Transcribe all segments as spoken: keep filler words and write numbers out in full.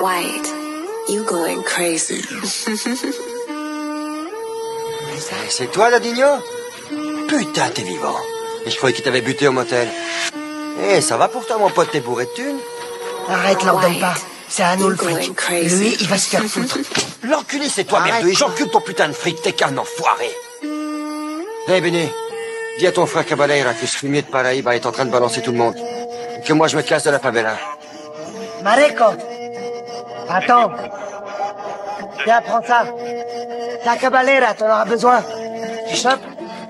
White, you going crazy. C'est toi, Dadigno? Putain, t'es vivant. Et je croyais qu'il t'avait buté au motel. Eh, ça va pour toi, mon pote, t'es bourré de thunes? Arrête, leur donne pas. C'est à nous le fric. Lui, il va se faire foutre. L'enculé, c'est toi, merdeux, et j'encule ton putain de fric, t'es qu'un enfoiré. Hé, hey, Benny, dis à ton frère Caballera que ce fumier de Paraíba est en train de balancer tout le monde. Et que moi, je me casse de la favela. Mareco, attends. Viens, prends ça. Ta Caballera, t'en auras besoin. Tu chopes?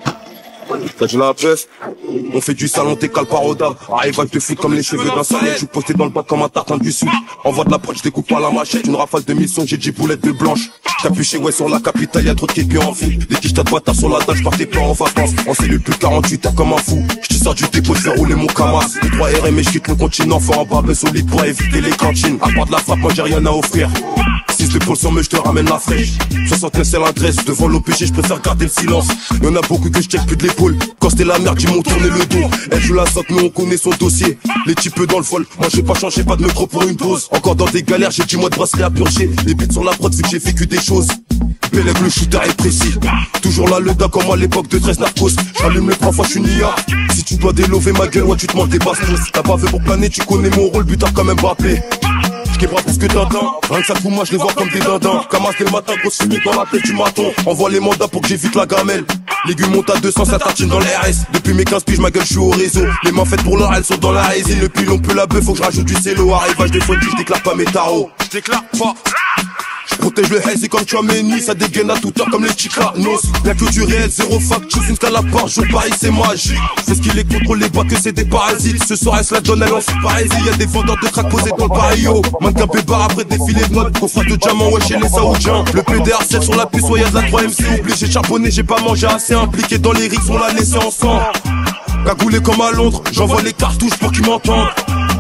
T'as dit la presse, on fait du salon, t'es calparoda. Arrive à te foutre comme les cheveux d'un salon. Je suis posté dans le bas comme un tartin du sud. Envoie de la poche, je découpe pas la machette. Une rafale de mission, j'ai dix boulettes de blanche. Capuché, ouais, sur la capitale, y'a trop de képions en fil. Les quiches t'as de bâtard sur la dalle, j'partais pas en vacances. En cellule plus quarante-huit heures comme un fou. J'te sors du dépôt, j'fais rouler mon camas. Les trois R M et j'quitte le continent, fort en barbe solide pour éviter les cantines. À part de la frappe, moi j'ai rien à offrir. Si je l'épaule sur me, je te ramène la fraîche. soixante-neuf c'est l'adresse, devant l'O P G, je préfère garder le silence. Y'en a beaucoup que je check plus de l'épaule. Quand c'était la merde, ils m'ont tourné le dos. Elle joue la sotte, mais on connaît son dossier. Les types dans le vol, moi j'ai pas changé, pas de métro pour une dose. Encore dans des galères, j'ai dix mois de bracelet à purger. Les bits sur la prod, vu que j'ai vécu des choses. Bélève, le shooter est précis. Toujours là, le da comme à l'époque de treize narcos. J'allume les trois fois, je suis Nia. Si tu dois délover ma gueule, ouais, tu te manges des bastos. T'as pas fait pour planer, tu connais mon rôle, buteur quand même Mbappé. J'québra plus que Tintin, rien que ça fout moi je les vois comme des dindins. Camas dès le matin, grosse fumée dans la tête du maton. Envoie les mandats pour que j'évite la gamelle. Légumes montent à deux cents, ça tartine dans les R S. Depuis mes quinze piges, ma gueule, je suis au réseau. Les mains faites pour l'or, elles sont dans la résine. Le pilon peut la bœuf, faut que je rajoute du cello. Arrivage des fois, je déclare pas mes tarots. Je déclare pas. Protège le hazy comme tu as méni, ça dégaine à toute heure comme les Chicanos. Y'a que du réel, zéro facture, une scala par jour, Paris c'est magique. C'est ce qui les contrôle, les bois que c'est des parasites. Ce soir elle se la donne, elle en fait parésie. Y'a des vendeurs de crack posés dans le barrio. Mannequin pébar après défilé de mode, coffre de diamants, ouais chez les Saoudiens. Le P D R sept sur la puce, ouais y'a de la trois M C. Obligé de charbonner, j'ai pas mangé assez, impliqué dans les rixes, on l'a laissé ensemble. Cagoulé comme à Londres, j'envoie les cartouches pour qu'ils m'entendent.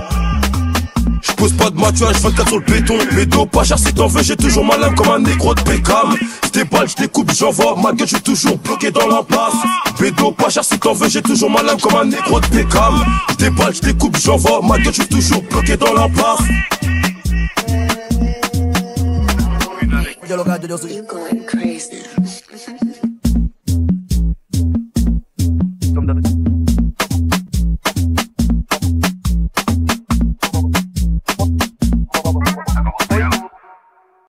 Pose pas de mature, vingt-quatre sur le béton. Mais dos pas cher si t'en veux, j'ai toujours ma lame comme un négro de Beckham. J'déballe, j'découpe, j'envoie ma gueule, j'suis toujours bloqué dans l'impasse. Bédo pas cher si t'en veux, j'ai toujours ma lame comme un négro de Beckham. J'déballe, j'découpe, j'envoie ma gueule, j'suis toujours bloqué dans l'impasse. You going crazy.